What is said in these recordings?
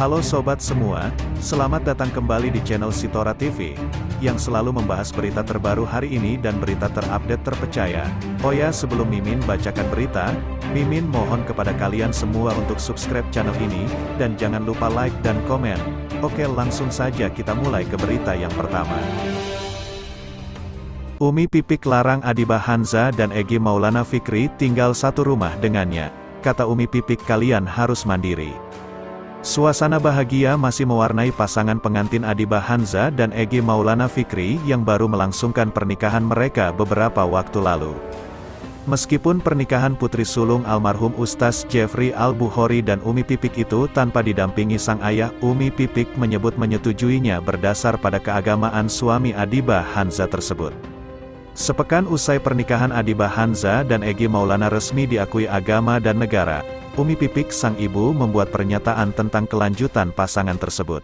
Halo sobat semua, selamat datang kembali di channel Sitora TV, yang selalu membahas berita terbaru hari ini dan berita terupdate terpercaya. Oh ya, sebelum Mimin bacakan berita, Mimin mohon kepada kalian semua untuk subscribe channel ini, dan jangan lupa like dan komen. Oke, langsung saja kita mulai ke berita yang pertama. Umi Pipik larang Adiba Hanza dan Egy Maulana Fikri tinggal satu rumah dengannya. Kata Umi Pipik, kalian harus mandiri. Suasana bahagia masih mewarnai pasangan pengantin Adiba Hanza dan Egy Maulana Fikri yang baru melangsungkan pernikahan mereka beberapa waktu lalu. Meskipun pernikahan putri sulung almarhum Ustaz Jeffrey Al-Bukhari dan Umi Pipik itu tanpa didampingi sang ayah, Umi Pipik menyebut menyetujuinya berdasar pada keagamaan suami Adiba Hanza tersebut. Sepekan usai pernikahan Adiba Hanza dan Egy Maulana resmi diakui agama dan negara, Umi Pipik sang ibu membuat pernyataan tentang kelanjutan pasangan tersebut.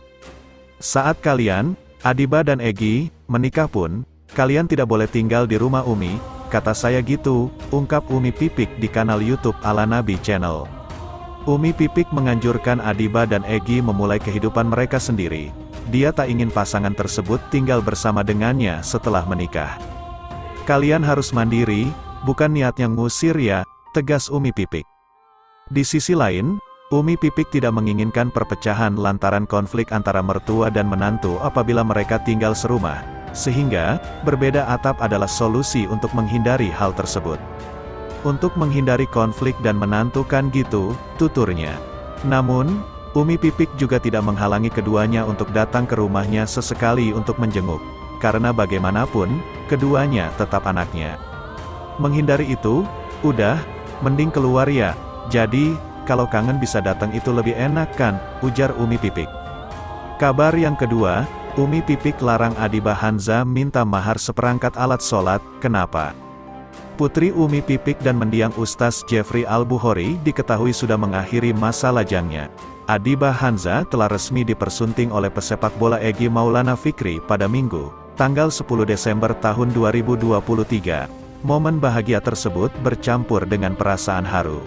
Saat kalian, Adiba dan Egy, menikah pun, kalian tidak boleh tinggal di rumah Umi, kata saya gitu, ungkap Umi Pipik di kanal YouTube Ala Nabi Channel. Umi Pipik menganjurkan Adiba dan Egy memulai kehidupan mereka sendiri. Dia tak ingin pasangan tersebut tinggal bersama dengannya setelah menikah. Kalian harus mandiri, bukan niatnya ngusir ya, tegas Umi Pipik. Di sisi lain, Umi Pipik tidak menginginkan perpecahan lantaran konflik antara mertua dan menantu apabila mereka tinggal serumah, sehingga, berbeda atap adalah solusi untuk menghindari hal tersebut. Untuk menghindari konflik dan menantu kan gitu, tuturnya. Namun, Umi Pipik juga tidak menghalangi keduanya untuk datang ke rumahnya sesekali untuk menjenguk, karena bagaimanapun, keduanya tetap anaknya. Menghindari itu, udah, mending keluar ya. Jadi, kalau kangen bisa datang itu lebih enak kan, ujar Umi Pipik. Kabar yang kedua, Umi Pipik larang Adiba Hanza minta mahar seperangkat alat sholat, kenapa? Putri Umi Pipik dan mendiang Ustaz Jeffrey Al-Bukhari diketahui sudah mengakhiri masa lajangnya. Adiba Hanza telah resmi dipersunting oleh pesepak bola Egy Maulana Fikri pada Minggu, tanggal 10 Desember tahun 2023. Momen bahagia tersebut bercampur dengan perasaan haru.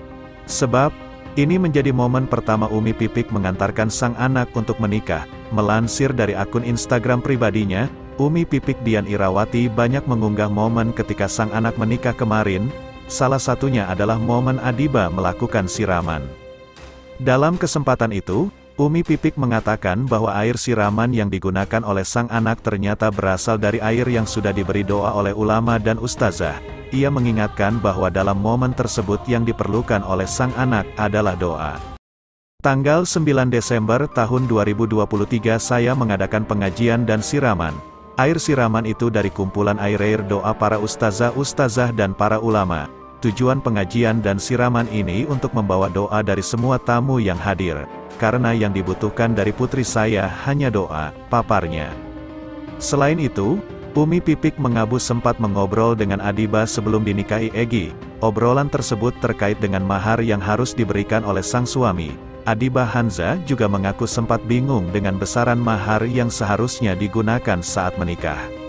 Sebab, ini menjadi momen pertama Umi Pipik mengantarkan sang anak untuk menikah. Melansir dari akun Instagram pribadinya, Umi Pipik Dian Irawati banyak mengunggah momen ketika sang anak menikah kemarin, salah satunya adalah momen Adiba melakukan siraman. Dalam kesempatan itu, Umi Pipik mengatakan bahwa air siraman yang digunakan oleh sang anak ternyata berasal dari air yang sudah diberi doa oleh ulama dan ustazah. Ia mengingatkan bahwa dalam momen tersebut yang diperlukan oleh sang anak adalah doa. Tanggal 9 Desember tahun 2023 saya mengadakan pengajian dan siraman. Air siraman itu dari kumpulan air doa para ustazah dan para ulama. Tujuan pengajian dan siraman ini untuk membawa doa dari semua tamu yang hadir. Karena yang dibutuhkan dari putri saya hanya doa, paparnya. Selain itu, Umi Pipik mengaku sempat mengobrol dengan Adiba sebelum dinikahi Egy. Obrolan tersebut terkait dengan mahar yang harus diberikan oleh sang suami. Adiba Hanza juga mengaku sempat bingung dengan besaran mahar yang seharusnya digunakan saat menikah.